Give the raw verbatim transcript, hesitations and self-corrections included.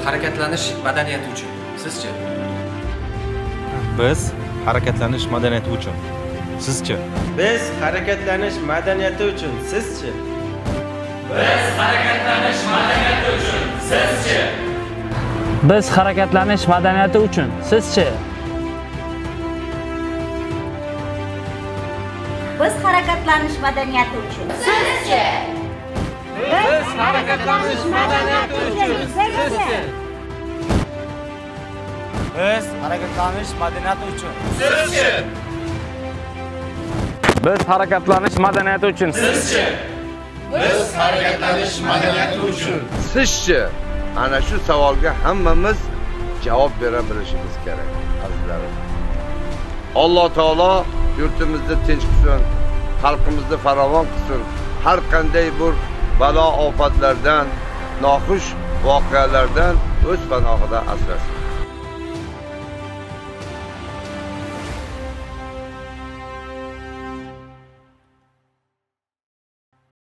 harakatlanish madaniyati uchun. Sizchi? Biz harakatlanish madaniyati uchun. Sizchi? Biz harakatlanish madaniyati uchun. Sizchi? Biz harakatlanish madaniyati uchun. Sizchi? Biz harakatlanish madaniyati uchun. Sizchi? Biz harakatlanish madaniyati uchun. Sizchi? Biz harakatlanish madaniyati uchun. Sizchi? Biz harakatlanish madaniyati uchun. Sizchi? Biz harakatlanish madaniyati uchun. Sizchi? Biz harakatlanish madaniyati uchun. Sizchi? Ana shu savolga hammamiz javob bera bilishimiz kerak, azizlarim. Alloh taolo yurtimizni tinch qilsin, xalqimizni farovon qilsin. Har qanday bir balo ofatlardan, noxush voqealardan o'z panohida asrasin.